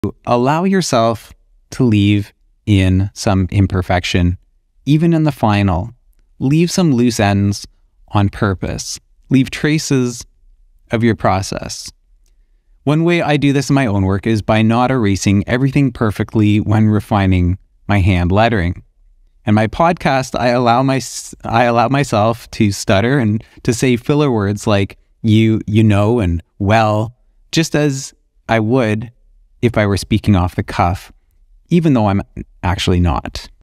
allow yourself to leave in some imperfection, even in the final. Leave some loose ends on purpose. Leave traces of your process. One way I do this in my own work is by not erasing everything perfectly when refining my hand lettering. In my podcast, I allow myself to stutter and to say filler words like you know, and well, just as I would if I were speaking off the cuff, even though I'm actually not.